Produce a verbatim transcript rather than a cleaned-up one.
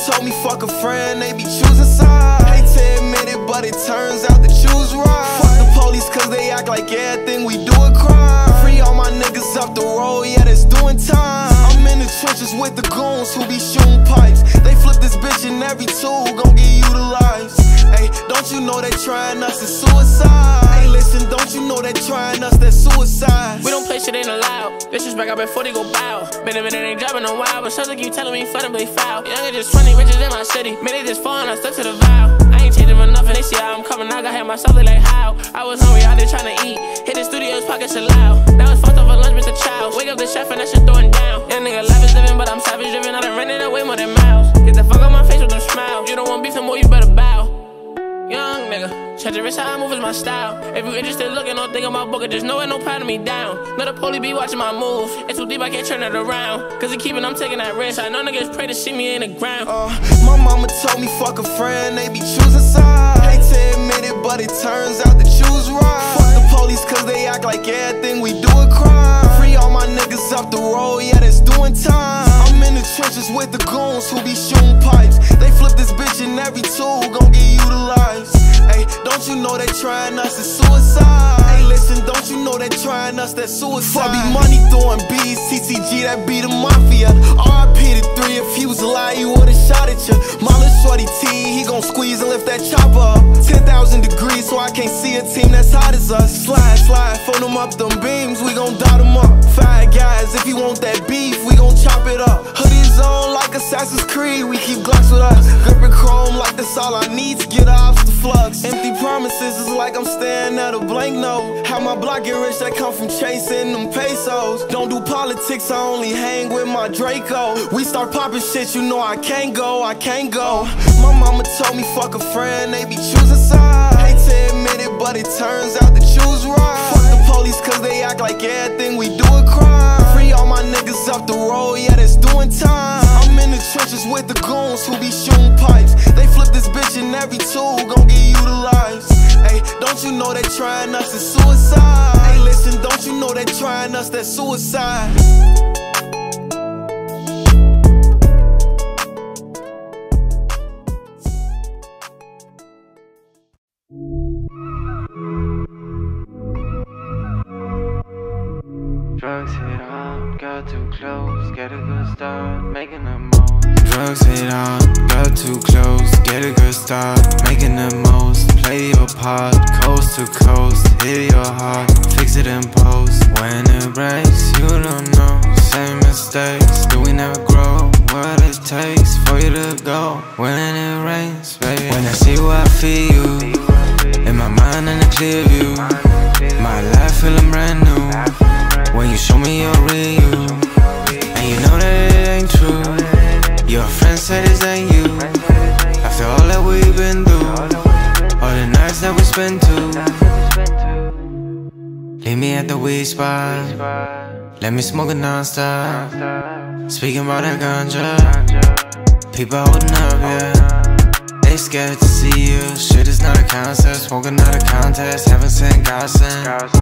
told me fuck a friend, they be choosing sides. Hate to admit it, but it turns out the choose right. Fuck the police cause they act like everything we do a crime. Free all my niggas up the road, yeah, that's doing time. I'm in the trenches with the goons who be shooting pipes. They flip this bitch and every tool gon' get utilized. Hey, don't you know they trying us is suicide? Hey, listen, don't you know they trying us, that's suicide? We don't play shit, ain't allowed. Disrespect out before they go bow. Been a minute, ain't dropping a while, but something keep telling me flooding, but they foul. Young just twenty, riches in my city. Man, they just falling, I stuck to the vow. I ain't changing for nothing, they see how I'm coming. I got hit myself, they like how. I was hungry, out there trying to eat. Hit the studio's pockets loud. That was fucked up for lunch, Mister Child. Wake up the chef and that shit throwing down. Young nigga life is living, but I'm savage driven. I done rented away more than miles. Get the fuck out my face with them smiles. You don't want beef no more, you better bow. Young nigga, check the wrist, how I move is my style. If you interested looking, don't think of my book, or just know it, no patting me down. Let the police be watching my move. It's too deep, I can't turn it around. Cause he keeping, I'm taking that risk. I know niggas pray to see me in the ground. Uh, my mama told me fuck a friend, they be choosing sides. Hate to admit it, but it turns out the choose right. Fuck the police cause they act like everything we do a crime. Free all my niggas up the road, yeah, that's doing time. I'm in the trenches with the goons who be shooting pipes. They flip this bitch and every tool gon' get utilized. Hey, don't you know they trying us is suicide? Hey, listen, don't you know they trying us, that's suicide? Fuck be money throwing B's, T C G, that be the mafia. R I P to three, if he was alive, he would've shot at you. Mama shorty T, he gon' squeeze and lift that chopper up. ten thousand degrees, so I can't see a team that's hot as us. Slide, slide, phone them up, them beams, we gon' dot them up. Five guys, if you want that beef, we gon' chop it up. Hoodies on like Assassin's Creed, we keep Glocks with us. Gripping chrome like that's all I need to get off the flux. Empty promises is like I'm staring at a blank note. How my block get rich, that come from chasing them pesos. Don't do politics, I only hang with my Draco. We start popping shit, you know I can't go, I can't go. My mama told me fuck a friend, they be choosing sides. Hate to admit it, but it turns out the choose right. Fuck the police cause they act like everything we do a crime. Free all my niggas up the road, yeah, that's doing time. I'm in the trenches with the goons who be shooting pipes. They flip this bitch and every tool gon' get utilized. Hey, don't you know they trying us is suicide? Hey, listen, don't you know they trying us, that's suicide? Drugs hit hard, got too close, get a good start, making the most. Drugs hit hard, got too close, get a good start, making the most. Play your part, coast to coast, hit your heart, fix it in post. When it breaks, you don't know, same mistakes, do we never grow? What it takes for you to go, when it rains, baby. When I see you, I feel you, in my mind in a clear view, my life feeling brand new. When you show me your real you, and you know that it ain't true. Your friends say this ain't you. After all that we've been through, all the nights that we spent too. Leave me at the weed spot, let me smoke it non-stop. Speaking about that ganja, people holding up, yeah. They scared to see you, shit is not a concept. Smoking not a contest, haven't seen gossip.